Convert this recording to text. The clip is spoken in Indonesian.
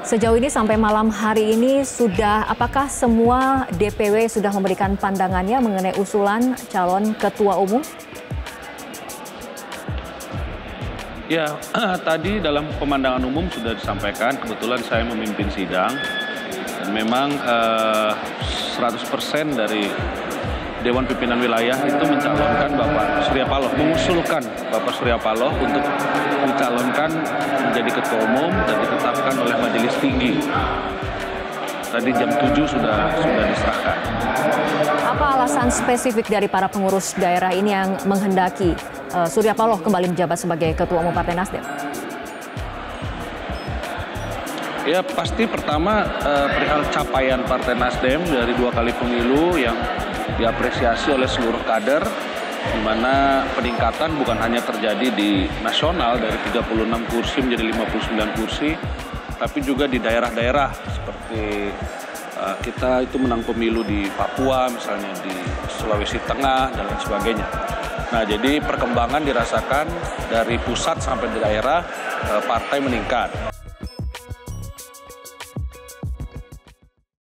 Sejauh ini sampai malam hari ini apakah semua DPW sudah memberikan pandangannya mengenai usulan calon ketua umum? Ya, tadi dalam pemandangan umum sudah disampaikan, kebetulan saya memimpin sidang, dan memang 100% dari Dewan Pimpinan Wilayah itu mencalonkan Bapak Surya Paloh, mengusulkan Bapak Surya Paloh untuk dicalonkan menjadi ketua umum dan ditetapkan oleh Majelis Tinggi. Tadi jam 7 sudah diserahkan. Apa alasan spesifik dari para pengurus daerah ini yang menghendaki Surya Paloh kembali menjabat sebagai ketua umum Partai Nasdem? Ya pasti pertama perihal capaian Partai Nasdem dari 2 kali pemilu yang diapresiasi oleh seluruh kader, di mana peningkatan bukan hanya terjadi di nasional dari 36 kursi menjadi 59 kursi, tapi juga di daerah-daerah seperti kita itu menang pemilu di Papua, misalnya di Sulawesi Tengah dan lain sebagainya. Nah, jadi perkembangan dirasakan dari pusat sampai di daerah, partai meningkat.